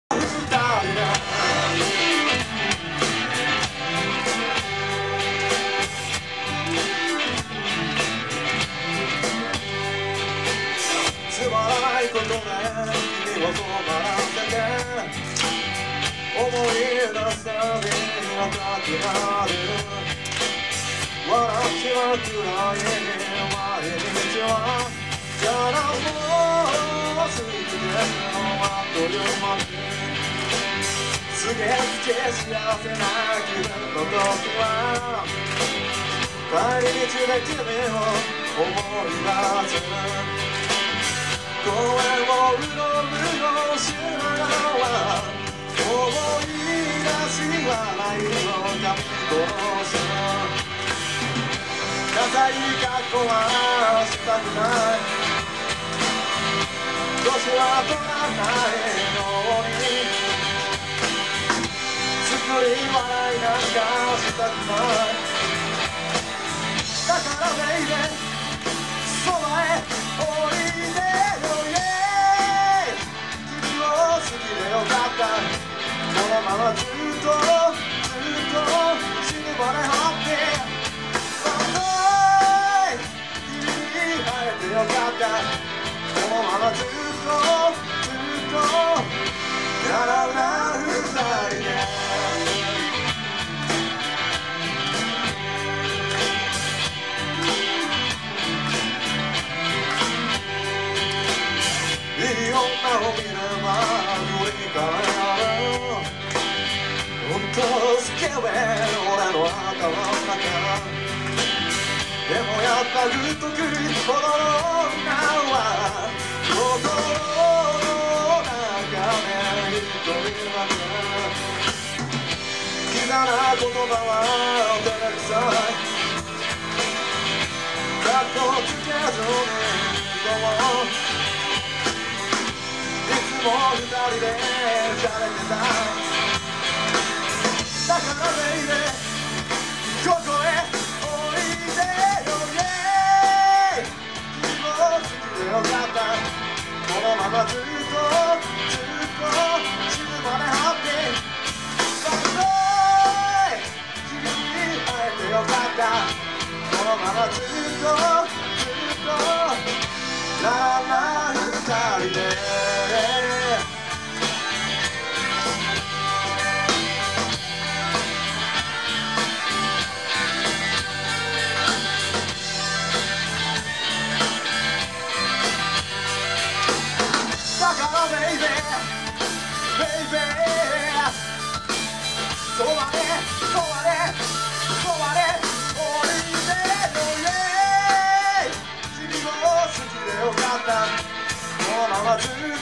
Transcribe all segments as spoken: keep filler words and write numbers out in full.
つまらないことで君を困らせて思い出すたびに赤くなる笑っちまうくらい毎日はじゃあなんも過ぎてあっという間にすげえすげえ幸せな気分の時は帰り道で君を思い出す公園をうろうろしながら思い出し笑いをかみ殺すダサい格好はしたくない年は取らないのに作り笑いなんかしたくないだからベイベーそばへ降りてよイエーイ君を好きでよかったこのままずっとずっと死ぬまで張って君に会えてよかったこのままずっとずっと笑うな二人でいい女を見れば振り返る本当好きやべ俺の頭の中でもやっぱグッとくるほどの女は心の中で一人だけキザな言葉は照れくさいかっこつけずにどういつも二人でじゃれてただからベイベーここへおいでよイエーイ君も好きでよかったこのままずっとずっと死ぬまでハッピーバイバイ君に会えてよかったこのままずっとずっとララ二人でだからベイベーベイベーそばでそばでそばで降りてよイエーイ君も好きでよかったこのままずっとずっと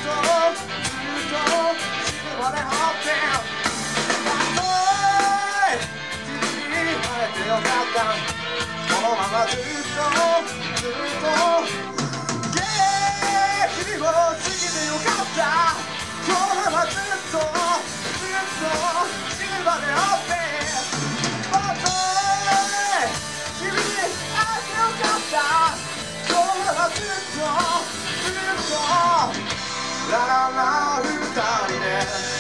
死ぬまでハッピーバイバイ君に会えてよかったこのままずっとずっと君も好きでよかったこのままずっとずっと死ぬまでハッピーバイバイ君に会えてよかったこのままずっとずっとラララ二人で